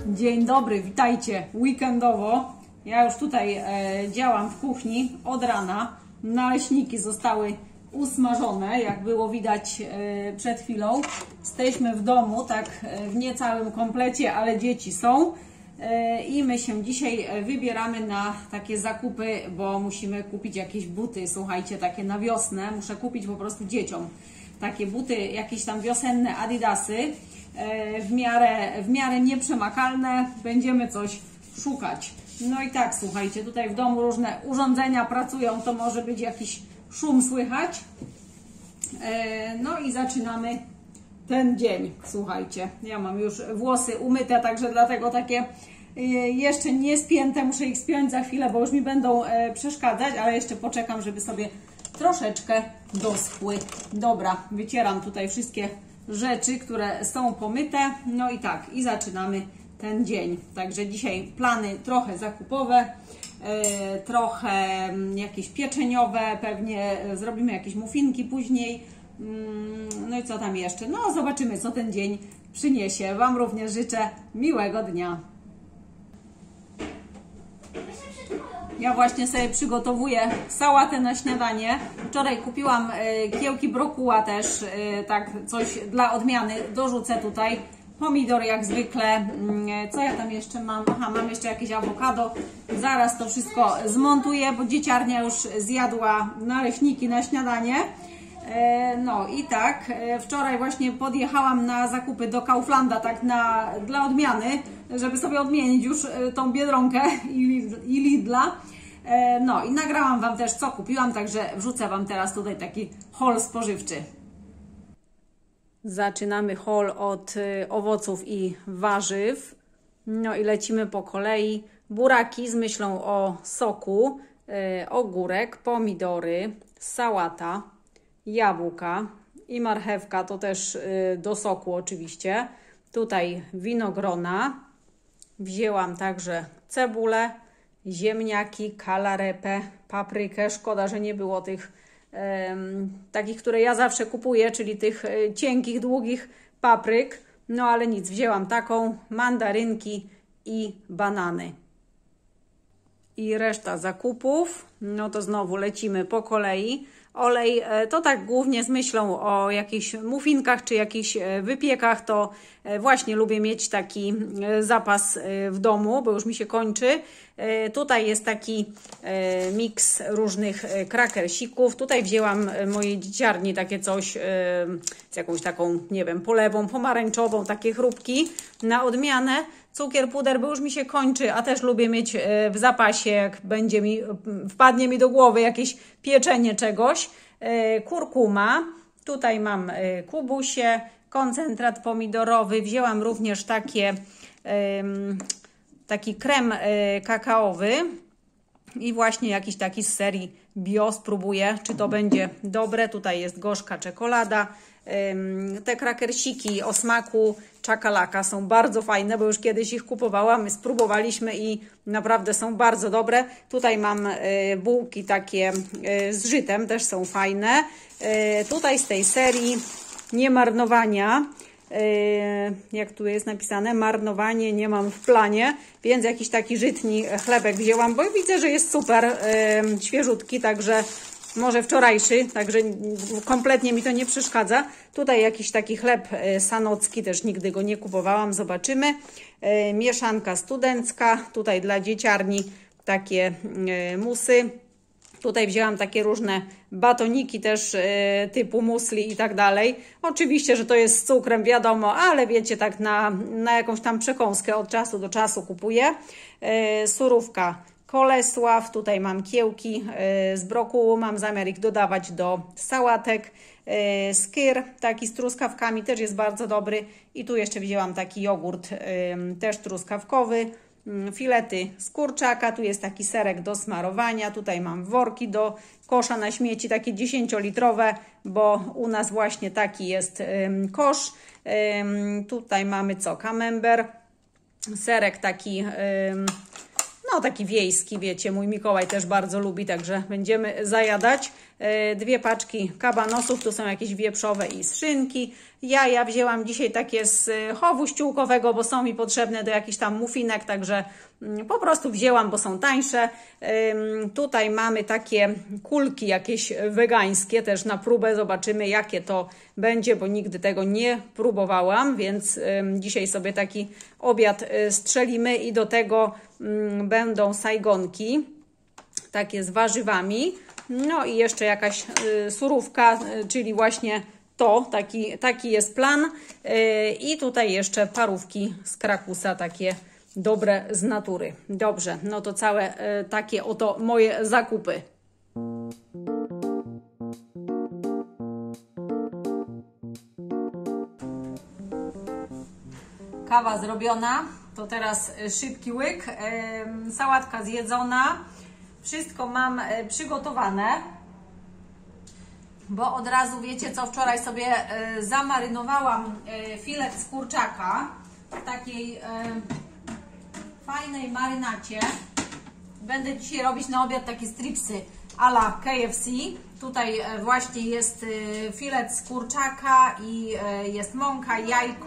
Dzień dobry, witajcie weekendowo. Ja już tutaj działam w kuchni od rana. Naleśniki zostały usmażone, jak było widać przed chwilą. Jesteśmy w domu, tak w niecałym komplecie, ale dzieci są. I my się dzisiaj wybieramy na takie zakupy, bo musimy kupić jakieś buty, słuchajcie, takie na wiosnę. Muszę kupić po prostu dzieciom takie buty, jakieś tam wiosenne Adidasy, w miarę nieprzemakalne. Będziemy coś szukać. No i tak, słuchajcie, tutaj w domu różne urządzenia pracują, to może być jakiś szum słychać. No i zaczynamy ten dzień, słuchajcie. Ja mam już włosy umyte, także dlatego takie jeszcze nie spięte, muszę ich spiąć za chwilę, bo już mi będą przeszkadzać, ale jeszcze poczekam, żeby sobie troszeczkę doschły. Dobra, wycieram tutaj wszystkie rzeczy, które są pomyte. No i tak, i zaczynamy ten dzień. Także dzisiaj plany trochę zakupowe, trochę jakieś pieczeniowe, pewnie zrobimy jakieś muffinki później. No i co tam jeszcze? No zobaczymy, co ten dzień przyniesie. Wam również życzę miłego dnia. Ja właśnie sobie przygotowuję sałatę na śniadanie. Wczoraj kupiłam kiełki brokuła też, tak coś dla odmiany. Dorzucę tutaj pomidor jak zwykle. Co ja tam jeszcze mam? Aha, mam jeszcze jakieś awokado. Zaraz to wszystko zmontuję, bo dzieciarnia już zjadła naleśniki na śniadanie. No i tak, wczoraj właśnie podjechałam na zakupy do Kauflanda, tak dla odmiany, żeby sobie odmienić już tą Biedronkę i Lidla. No i nagrałam Wam też, co kupiłam, także wrzucę Wam teraz tutaj taki haul spożywczy. Zaczynamy haul od owoców i warzyw. No i lecimy po kolei. Buraki z myślą o soku, ogórek, pomidory, sałata, jabłka i marchewka, to też do soku oczywiście. Tutaj winogrona. Wzięłam także cebulę, ziemniaki, kalarepę, paprykę. Szkoda, że nie było tych takich, które ja zawsze kupuję, czyli tych cienkich, długich papryk. No ale nic, wzięłam taką, mandarynki i banany. I reszta zakupów, no to znowu lecimy po kolei. Olej to tak głównie z myślą o jakichś muffinkach czy jakichś wypiekach, to właśnie lubię mieć taki zapas w domu, bo już mi się kończy. Tutaj jest taki miks różnych krakersików. Tutaj wzięłam mojej dzieciarni takie coś z jakąś taką, nie wiem, polewą pomarańczową, takie chrupki na odmianę. Cukier, puder, bo już mi się kończy, a też lubię mieć w zapasie, jak wpadnie mi do głowy jakieś pieczenie czegoś. Kurkuma, tutaj mam kubusie, koncentrat pomidorowy. Wzięłam również taki krem kakaowy i właśnie jakiś taki z serii bio. Spróbuję, czy to będzie dobre. Tutaj jest gorzka czekolada. Te krakersiki o smaku czakalaka są bardzo fajne, bo już kiedyś ich kupowałam, spróbowaliśmy i naprawdę są bardzo dobre. Tutaj mam bułki takie z żytem, też są fajne. Tutaj z tej serii nie marnowania, jak tu jest napisane, marnowanie nie mam w planie, więc jakiś taki żytni chlebek wzięłam, bo widzę, że jest super świeżutki, także może wczorajszy, także kompletnie mi to nie przeszkadza. Tutaj jakiś taki chleb sanocki, też nigdy go nie kupowałam, zobaczymy. Mieszanka studencka, tutaj dla dzieciarni takie musy. Tutaj wzięłam takie różne batoniki też typu musli i tak dalej. Oczywiście, że to jest z cukrem, wiadomo, ale wiecie, tak na jakąś tam przekąskę od czasu do czasu kupuję. Surówka Kolesław, tutaj mam kiełki z brokułu, mam zamiar ich dodawać do sałatek. Skyr, taki z truskawkami, też jest bardzo dobry. I tu jeszcze wzięłam taki jogurt, też truskawkowy. Filety z kurczaka, tu jest taki serek do smarowania. Tutaj mam worki do kosza na śmieci, takie 10-litrowe, bo u nas właśnie taki jest kosz. Tutaj mamy co? Camembert, serek taki... No taki wiejski, wiecie, mój Mikołaj też bardzo lubi, także będziemy zajadać. 2 paczki kabanosów, tu są jakieś wieprzowe i z szynki. Ja wzięłam dzisiaj takie z chowu ściółkowego, bo są mi potrzebne do jakichś tam muffinek, także po prostu wzięłam, bo są tańsze. Tutaj mamy takie kulki jakieś wegańskie, też na próbę, zobaczymy jakie to będzie, bo nigdy tego nie próbowałam, więc dzisiaj sobie taki obiad strzelimy i do tego będą sajgonki, takie z warzywami. No i jeszcze jakaś surówka, czyli właśnie to, taki jest plan. I tutaj jeszcze parówki z Krakusa, takie dobre z natury. Dobrze, no to całe takie oto moje zakupy. Kawa zrobiona, to teraz szybki łyk, sałatka zjedzona. Wszystko mam przygotowane, bo od razu wiecie co, wczoraj sobie zamarynowałam filet z kurczaka w takiej fajnej marynacie. Będę dzisiaj robić na obiad takie stripsy a la KFC. Tutaj właśnie jest filet z kurczaka i jest mąka,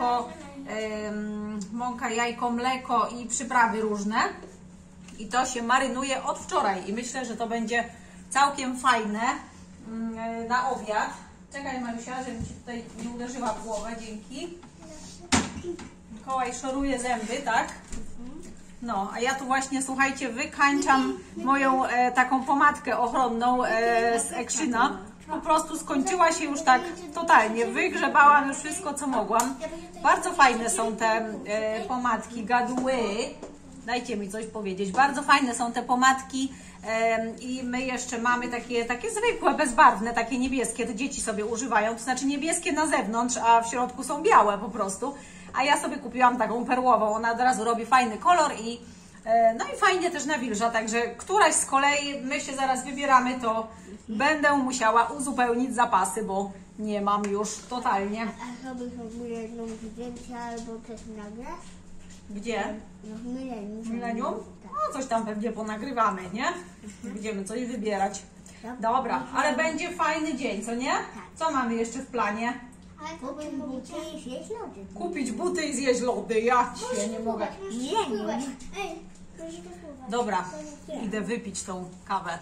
jajko, mleko i przyprawy różne. I to się marynuje od wczoraj i myślę, że to będzie całkiem fajne na obiad. Czekaj Marysia, żebym Ci tutaj nie uderzyła w głowę, dzięki. Mikołaj szoruje zęby, tak? No, a ja tu właśnie, słuchajcie, wykańczam moją taką pomadkę ochronną z Actiona. Po prostu skończyła się już tak totalnie. Wygrzebałam już wszystko, co mogłam. Bardzo fajne są te pomadki Gadoué. Dajcie mi coś powiedzieć. Bardzo fajne są te pomadki i my jeszcze mamy takie zwykłe, bezbarwne, takie niebieskie. To dzieci sobie używają. To znaczy niebieskie na zewnątrz, a w środku są białe po prostu. A ja sobie kupiłam taką perłową. Ona od razu robi fajny kolor i no i fajnie też nawilża. Także któraś z kolei, my się zaraz wybieramy, to będę musiała uzupełnić zapasy, bo nie mam już totalnie. A robisz w ogóle zdjęcia albo coś nagrasz? Gdzie? No w Milenium. W Milenium? Tak. No coś tam pewnie ponagrywamy, nie? Będziemy coś wybierać. Dobra, ale będzie fajny dzień, co nie? Co mamy jeszcze w planie? Kupić buty i zjeść lody. Kupić buty i zjeść lody. Ja dzisiaj nie mogę. Milenium. Ej, proszę to spróbować. Dobra, idę wypić tą kawę.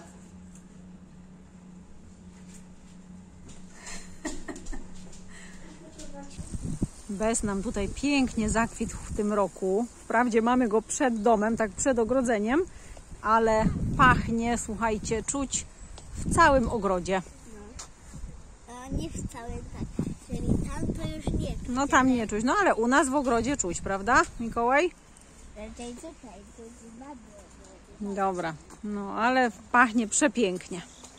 Bez nam tutaj pięknie zakwitł w tym roku. Wprawdzie mamy go przed domem, tak przed ogrodzeniem, ale pachnie, słuchajcie, czuć w całym ogrodzie. No, a nie w całym tak. Czyli tam to już nie czuć. No tam nie czuć, no ale u nas w ogrodzie czuć, prawda, Mikołaj? Raczej tutaj, to jest bardzo. Dobra, no ale pachnie przepięknie.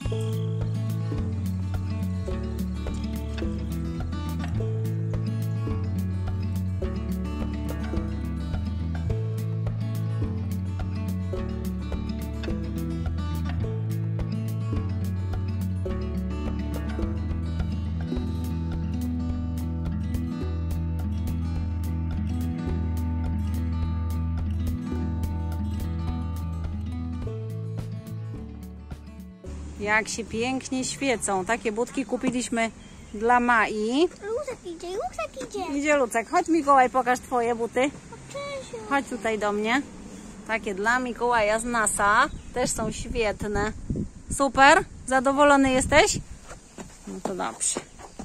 Jak się pięknie świecą. Takie budki kupiliśmy dla Mai. Lucek idzie. Idzie Lucek. Chodź Mikołaj, pokaż twoje buty. Cześć. Chodź tutaj do mnie. Takie dla Mikołaja z NASA. Też są świetne. Super? Zadowolony jesteś? No to dobrze.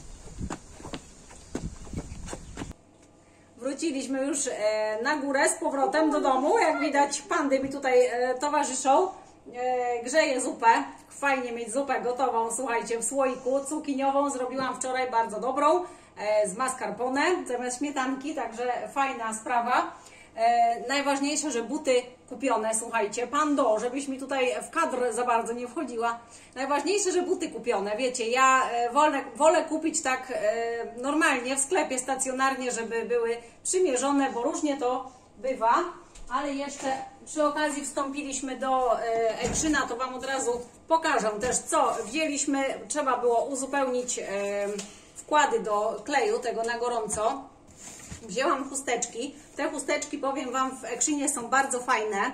Wróciliśmy już na górę z powrotem do domu. Jak widać, pandy mi tutaj towarzyszą. Grzeję zupę. Fajnie mieć zupę gotową, słuchajcie, w słoiku. Cukiniową zrobiłam wczoraj, bardzo dobrą, z mascarpone zamiast śmietanki, także fajna sprawa. Najważniejsze, że buty kupione, słuchajcie, pando, żebyś mi tutaj w kadr za bardzo nie wchodziła. Najważniejsze, że buty kupione, wiecie, ja wolę kupić tak normalnie w sklepie, stacjonarnie, żeby były przymierzone, bo różnie to bywa. Ale jeszcze przy okazji wstąpiliśmy do Actiona, to Wam od razu pokażę też, co wzięliśmy. Trzeba było uzupełnić wkłady do kleju, tego na gorąco. Wzięłam chusteczki. Te chusteczki, powiem Wam, w Actionie są bardzo fajne.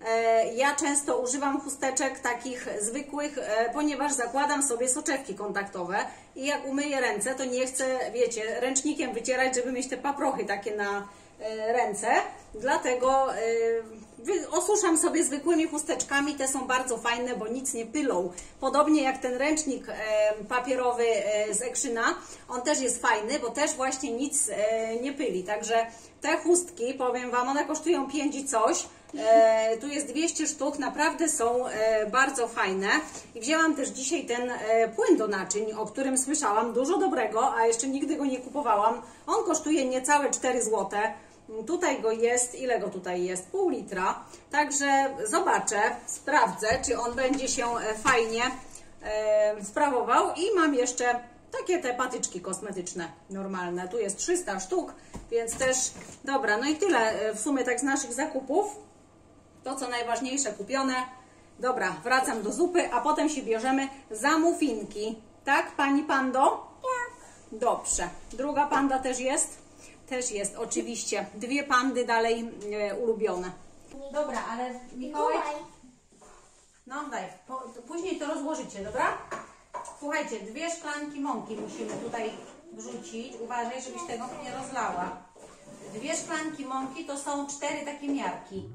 Ja często używam chusteczek takich zwykłych, ponieważ zakładam sobie soczewki kontaktowe i jak umyję ręce, to nie chcę, wiecie, ręcznikiem wycierać, żeby mieć te paprochy takie na ręce. Dlatego osuszam sobie zwykłymi chusteczkami, te są bardzo fajne, bo nic nie pylą. Podobnie jak ten ręcznik papierowy z Actiona, on też jest fajny, bo też właśnie nic nie pyli. Także te chustki, powiem Wam, one kosztują 5 i coś. Tu jest 200 sztuk, naprawdę są bardzo fajne. I wzięłam też dzisiaj ten płyn do naczyń, o którym słyszałam, dużo dobrego, a jeszcze nigdy go nie kupowałam. On kosztuje niecałe 4 zł. Tutaj go jest, ile go tutaj jest? Pół litra. Także zobaczę, sprawdzę, czy on będzie się fajnie sprawował. I mam jeszcze takie te patyczki kosmetyczne normalne. Tu jest 300 sztuk, więc też dobra. No i tyle w sumie tak z naszych zakupów. To co najważniejsze kupione. Dobra, wracam do zupy, a potem się bierzemy za muffinki. Tak, pani pando? Tak. Dobrze. Druga panda też jest? Też jest, oczywiście. Dwie pandy dalej ulubione. Dobra, ale Mikołaj... No daj, później to rozłożycie, dobra? Słuchajcie, 2 szklanki mąki musimy tutaj wrzucić. Uważaj, żebyś tego nie rozlała. 2 szklanki mąki to są 4 takie miarki.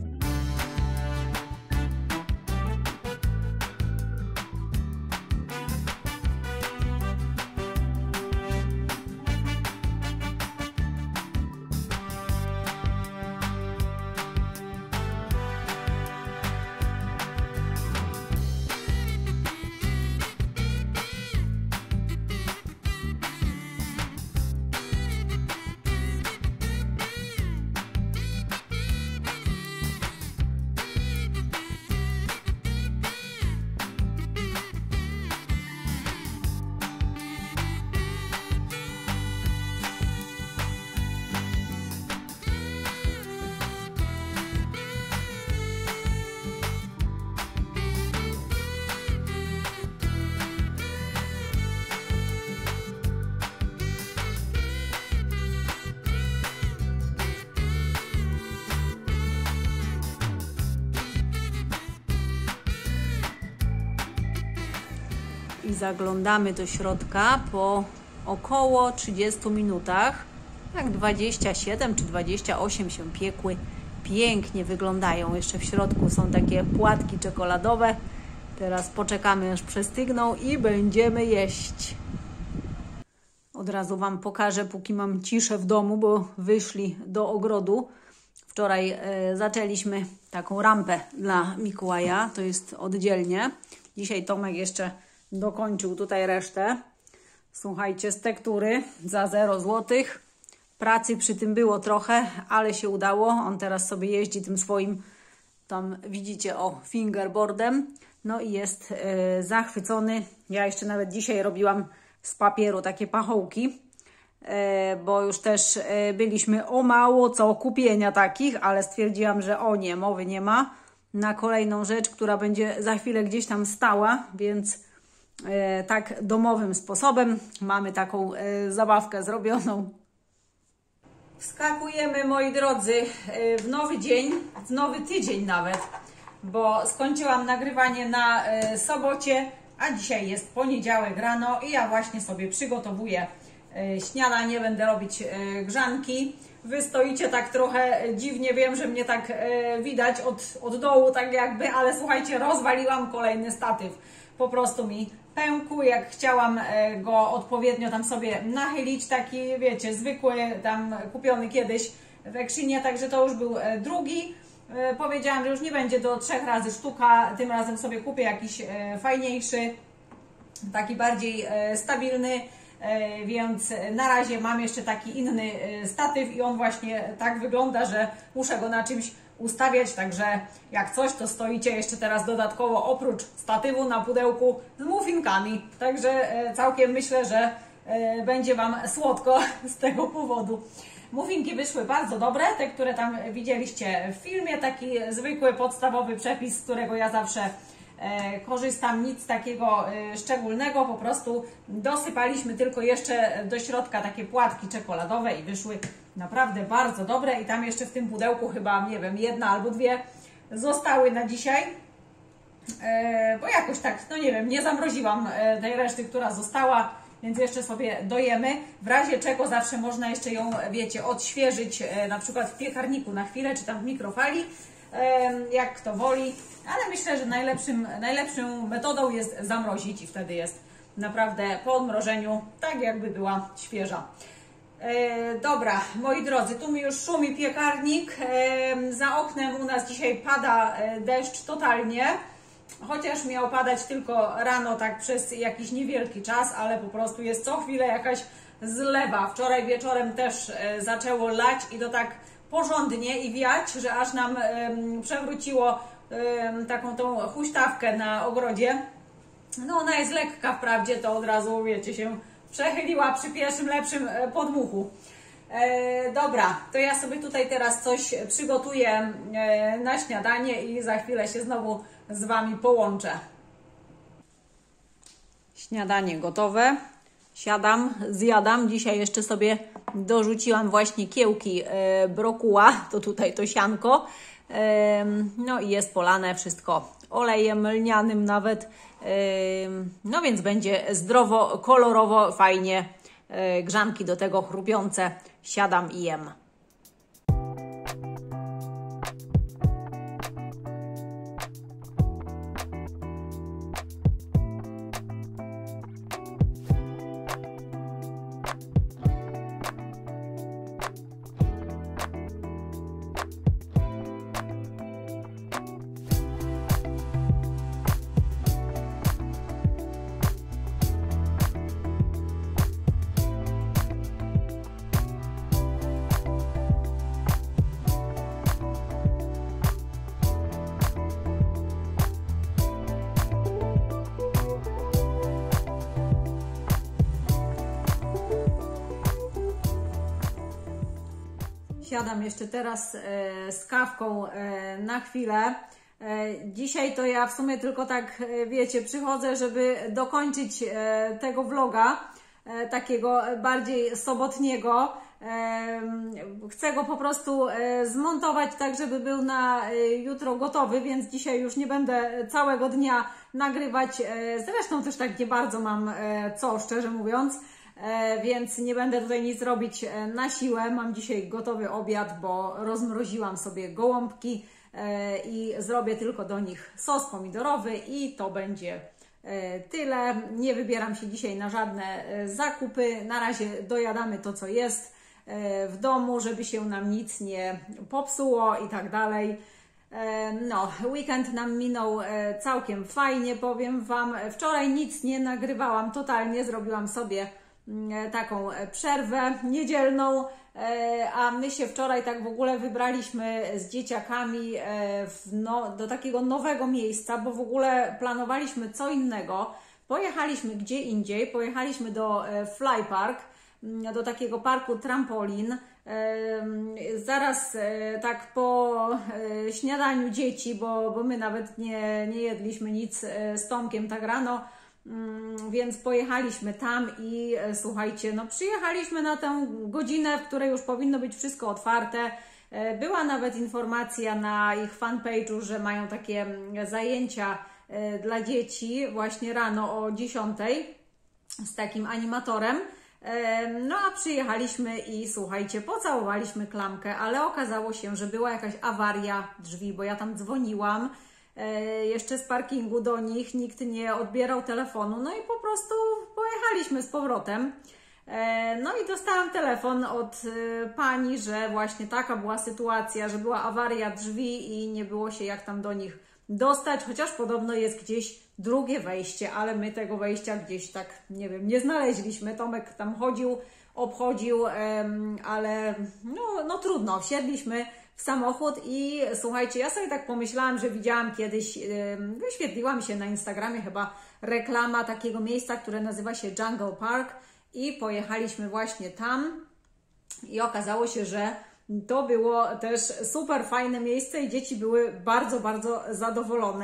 I zaglądamy do środka po około 30 minutach. Tak 27 czy 28 się piekły. Pięknie wyglądają. Jeszcze w środku są takie płatki czekoladowe. Teraz poczekamy, aż przestygną i będziemy jeść. Od razu Wam pokażę, póki mam ciszę w domu, bo wyszli do ogrodu. Wczoraj zaczęliśmy taką rampę dla Mikołaja. To jest oddzielnie. Dzisiaj Tomek jeszcze dokończył tutaj resztę. Słuchajcie, z tektury za 0 zł. Pracy przy tym było trochę, ale się udało. On teraz sobie jeździ tym swoim, tam widzicie, o, fingerboardem. No i jest zachwycony. Ja jeszcze nawet dzisiaj robiłam z papieru takie pachołki, bo już też byliśmy o mało co kupienia takich, ale stwierdziłam, że o nie, mowy nie ma na kolejną rzecz, która będzie za chwilę gdzieś tam stała, więc tak domowym sposobem mamy taką zabawkę zrobioną. Wskakujemy, moi drodzy, w nowy dzień, w nowy tydzień nawet, bo skończyłam nagrywanie na sobocie, a dzisiaj jest poniedziałek rano i ja właśnie sobie przygotowuję śniadanie, będę robić grzanki. Wy stoicie tak trochę dziwnie, wiem, że mnie tak widać od dołu, tak jakby, ale słuchajcie, rozwaliłam kolejny statyw. Po prostu mi pękł, jak chciałam go odpowiednio tam sobie nachylić, taki, wiecie, zwykły, tam kupiony kiedyś w Actionie, także to już był drugi. Powiedziałam, że już nie będzie do 3 razy sztuka, tym razem sobie kupię jakiś fajniejszy, taki bardziej stabilny, więc na razie mam jeszcze taki inny statyw i on właśnie tak wygląda, że muszę go na czymś ustawiać, także jak coś, to stoicie jeszcze teraz dodatkowo oprócz statywu na pudełku z muffinkami, także całkiem myślę, że będzie Wam słodko z tego powodu. Muffinki wyszły bardzo dobre, te, które tam widzieliście w filmie, taki zwykły, podstawowy przepis, z którego ja zawsze korzystam, nic takiego szczególnego, po prostu dosypaliśmy tylko jeszcze do środka takie płatki czekoladowe i wyszły naprawdę bardzo dobre i tam jeszcze w tym pudełku chyba, nie wiem, 1 albo 2 zostały na dzisiaj. Bo jakoś tak, no nie wiem, nie zamroziłam tej reszty, która została, więc jeszcze sobie dojemy. W razie czego zawsze można jeszcze ją, wiecie, odświeżyć, na przykład w piekarniku na chwilę, czy tam w mikrofali, jak kto woli. Ale myślę, że najlepszą metodą jest zamrozić i wtedy jest naprawdę po odmrożeniu tak, jakby była świeża. Dobra, moi drodzy, tu mi już szumi piekarnik. Za oknem u nas dzisiaj pada deszcz totalnie. Chociaż miał padać tylko rano, tak przez jakiś niewielki czas, ale po prostu jest co chwilę jakaś zlewa. Wczoraj wieczorem też zaczęło lać i to tak porządnie i wiać, że aż nam przewróciło taką tą huśtawkę na ogrodzie. No ona jest lekka wprawdzie, to od razu, wiecie, się przechyliła przy pierwszym lepszym podmuchu. Dobra, to ja sobie tutaj teraz coś przygotuję na śniadanie i za chwilę się znowu z Wami połączę. Śniadanie gotowe. Siadam, zjadam. Dzisiaj jeszcze sobie dorzuciłam właśnie kiełki brokuła, to tutaj to sianko. No i jest polane wszystko olejem lnianym nawet. No więc będzie zdrowo, kolorowo, fajnie. Grzanki do tego chrupiące. Siadam i jem. Siadam jeszcze teraz z kawką na chwilę. Dzisiaj to ja w sumie tylko tak, wiecie, przychodzę, żeby dokończyć tego vloga, takiego bardziej sobotniego. Chcę go po prostu zmontować tak, żeby był na jutro gotowy, więc dzisiaj już nie będę całego dnia nagrywać. Zresztą też tak nie bardzo mam co, szczerze mówiąc. Więc nie będę tutaj nic robić na siłę. Mam dzisiaj gotowy obiad, bo rozmroziłam sobie gołąbki i zrobię tylko do nich sos pomidorowy i to będzie tyle. Nie wybieram się dzisiaj na żadne zakupy. Na razie dojadamy to, co jest w domu, żeby się nam nic nie popsuło i tak dalej. No, weekend nam minął całkiem fajnie, powiem Wam. Wczoraj nic nie nagrywałam totalnie, zrobiłam sobie taką przerwę niedzielną, a my się wczoraj tak w ogóle wybraliśmy z dzieciakami do takiego nowego miejsca, bo w ogóle planowaliśmy co innego. Pojechaliśmy gdzie indziej, pojechaliśmy do Fly Park, do takiego parku trampolin. Zaraz tak po śniadaniu dzieci, bo my nawet nie jedliśmy nic z Tomkiem tak rano, więc pojechaliśmy tam i słuchajcie, no przyjechaliśmy na tę godzinę, w której już powinno być wszystko otwarte. Była nawet informacja na ich fanpage'u, że mają takie zajęcia dla dzieci właśnie rano o 10 z takim animatorem. No a przyjechaliśmy i słuchajcie, pocałowaliśmy klamkę, ale okazało się, że była jakaś awaria drzwi, bo ja tam dzwoniłam jeszcze z parkingu do nich, nikt nie odbierał telefonu, no i po prostu pojechaliśmy z powrotem. No i dostałam telefon od pani, że właśnie taka była sytuacja, że była awaria drzwi i nie było się jak tam do nich dostać, chociaż podobno jest gdzieś drugie wejście, ale my tego wejścia gdzieś tak, nie wiem, nie znaleźliśmy. Tomek tam chodził, obchodził, ale no trudno, wsiedliśmy w samochód i słuchajcie, ja sobie tak pomyślałam, że widziałam kiedyś, wyświetliła mi się na Instagramie chyba reklama takiego miejsca, które nazywa się Jungle Park i pojechaliśmy właśnie tam i okazało się, że to było też super fajne miejsce i dzieci były bardzo, bardzo zadowolone.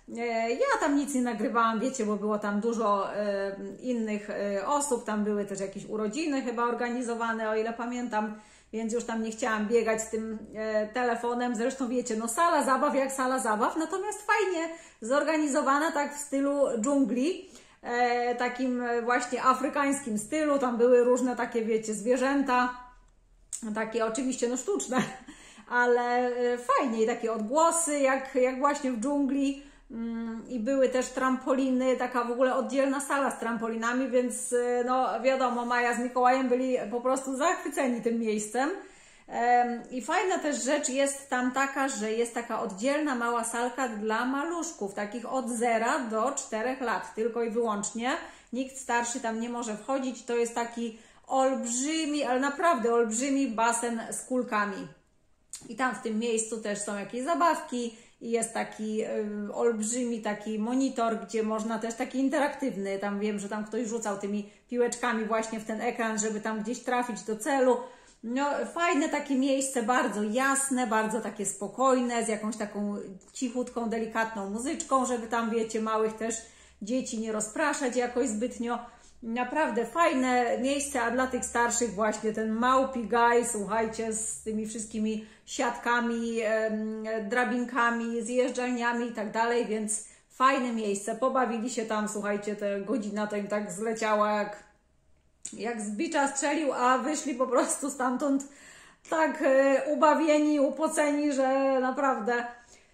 Ja tam nic nie nagrywałam, wiecie, bo było tam dużo innych osób, tam były też jakieś urodziny chyba organizowane, o ile pamiętam, więc już tam nie chciałam biegać z tym telefonem. Zresztą wiecie, no sala zabaw jak sala zabaw, natomiast fajnie zorganizowana, tak w stylu dżungli, takim właśnie afrykańskim stylu. Tam były różne takie, wiecie, zwierzęta, takie oczywiście no sztuczne, ale fajnie i takie odgłosy jak właśnie w dżungli. I były też trampoliny, taka w ogóle oddzielna sala z trampolinami, więc no wiadomo, Maja z Mikołajem byli po prostu zachwyceni tym miejscem. I fajna też rzecz jest tam taka, że jest taka oddzielna mała salka dla maluszków, takich od 0 do 4 lat, tylko i wyłącznie. Nikt starszy tam nie może wchodzić, to jest taki olbrzymi, ale naprawdę olbrzymi basen z kulkami. I tam w tym miejscu też są jakieś zabawki i jest taki olbrzymi taki monitor, gdzie można też taki interaktywny, tam wiem, że tam ktoś rzucał tymi piłeczkami właśnie w ten ekran, żeby tam gdzieś trafić do celu. No fajne takie miejsce, bardzo jasne, bardzo takie spokojne, z jakąś taką cichutką, delikatną muzyczką, żeby tam, wiecie, małych też dzieci nie rozpraszać jakoś zbytnio. Naprawdę fajne miejsce, a dla tych starszych właśnie ten Maupi Guy, słuchajcie, z tymi wszystkimi siatkami, drabinkami, zjeżdżalniami i tak dalej, więc fajne miejsce. Pobawili się tam, słuchajcie, ta godzina to im tak zleciała jak z bicza strzelił, a wyszli po prostu stamtąd tak ubawieni, upoceni, że naprawdę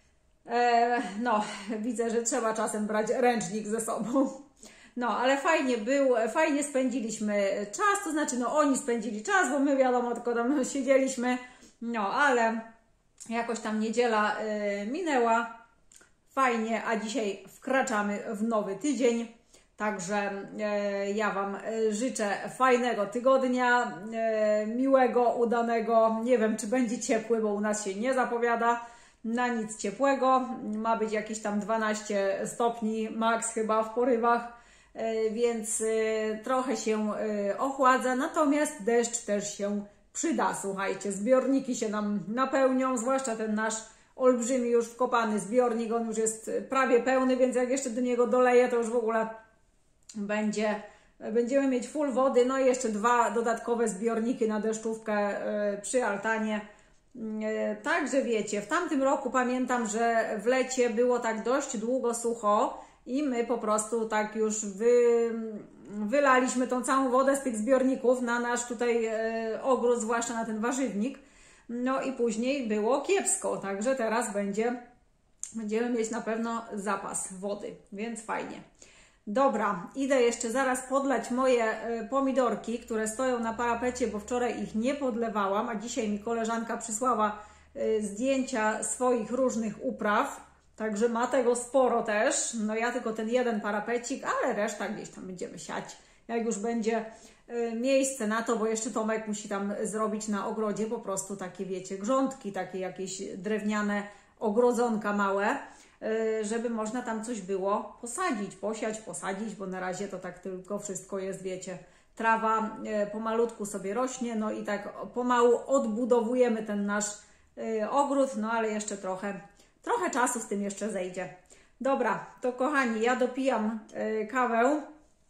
no, widzę, że trzeba czasem brać ręcznik ze sobą. No, ale fajnie fajnie spędziliśmy czas, to znaczy, no oni spędzili czas, bo my wiadomo, tylko tam siedzieliśmy, no, ale jakoś tam niedziela minęła, fajnie, a dzisiaj wkraczamy w nowy tydzień, także ja Wam życzę fajnego tygodnia, miłego, udanego, nie wiem, czy będzie ciepły, bo u nas się nie zapowiada na nic ciepłego, ma być jakieś tam 12 stopni max chyba w porywach, więc trochę się ochładza, natomiast deszcz też się przyda, słuchajcie, zbiorniki się nam napełnią, zwłaszcza ten nasz olbrzymi już wkopany zbiornik, on już jest prawie pełny, więc jak jeszcze do niego doleję, to już w ogóle będziemy mieć full wody, no i jeszcze 2 dodatkowe zbiorniki na deszczówkę przy altanie. Także wiecie, w tamtym roku pamiętam, że w lecie było tak dość długo sucho i my po prostu tak już wylaliśmy tą całą wodę z tych zbiorników na nasz tutaj ogród, zwłaszcza na ten warzywnik. No i później było kiepsko, także teraz będziemy mieć na pewno zapas wody, więc fajnie. Dobra, idę jeszcze zaraz podlać moje pomidorki, które stoją na parapecie, bo wczoraj ich nie podlewałam, a dzisiaj mi koleżanka przysłała zdjęcia swoich różnych upraw, także ma tego sporo też. No ja tylko ten jeden parapecik, ale reszta gdzieś tam będziemy siać, jak już będzie miejsce na to, bo jeszcze Tomek musi tam zrobić na ogrodzie po prostu takie, wiecie, grządki, takie jakieś drewniane ogrodzonka małe, żeby można tam coś było posadzić, posiać, posadzić, bo na razie to tak tylko wszystko jest, wiecie, trawa pomalutku sobie rośnie, no i tak pomału odbudowujemy ten nasz ogród, no ale jeszcze trochę czasu z tym jeszcze zejdzie. Dobra, to kochani, ja dopijam kawę,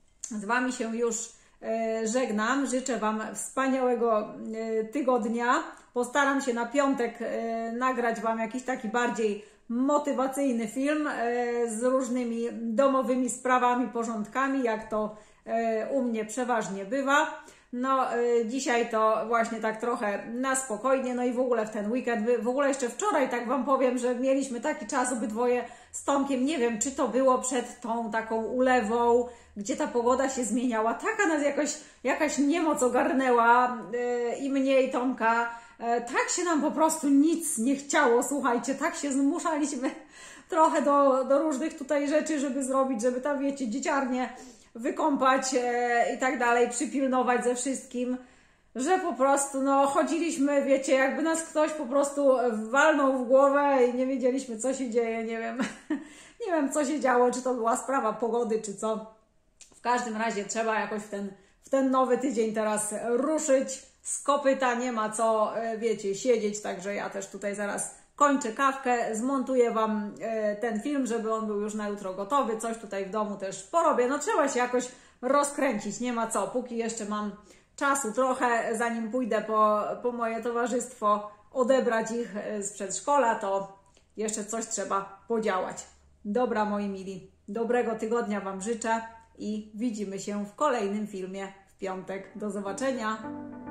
z Wami się już żegnam, życzę Wam wspaniałego tygodnia, postaram się na piątek nagrać Wam jakiś taki bardziej motywacyjny film z różnymi domowymi sprawami, porządkami, jak to u mnie przeważnie bywa. No dzisiaj to właśnie tak trochę na spokojnie, no i w ogóle w ten weekend, w ogóle jeszcze wczoraj tak Wam powiem, że mieliśmy taki czas obydwoje z Tomkiem, nie wiem, czy to było przed tą taką ulewą, gdzie ta pogoda się zmieniała, taka nas jakaś niemoc ogarnęła i mnie i Tomka, tak się nam po prostu nic nie chciało, słuchajcie, tak się zmuszaliśmy trochę do różnych tutaj rzeczy, żeby zrobić, żeby tam, wiecie, dzieciarnię wykąpać i tak dalej, przypilnować ze wszystkim, że po prostu, no, chodziliśmy, wiecie, jakby nas ktoś po prostu walnął w głowę i nie wiedzieliśmy, co się dzieje, nie wiem, co się działo, czy to była sprawa pogody, czy co. W każdym razie trzeba jakoś w ten nowy tydzień teraz ruszyć z kopyta, nie ma co, wiecie, siedzieć, także ja też tutaj zaraz kończę kawkę, zmontuję Wam ten film, żeby on był już na jutro gotowy. Coś tutaj w domu też porobię. No trzeba się jakoś rozkręcić, nie ma co. Póki jeszcze mam czasu trochę, zanim pójdę po moje towarzystwo, odebrać ich z przedszkola, to jeszcze coś trzeba podziałać. Dobra, moi mili, dobrego tygodnia Wam życzę i widzimy się w kolejnym filmie w piątek. Do zobaczenia!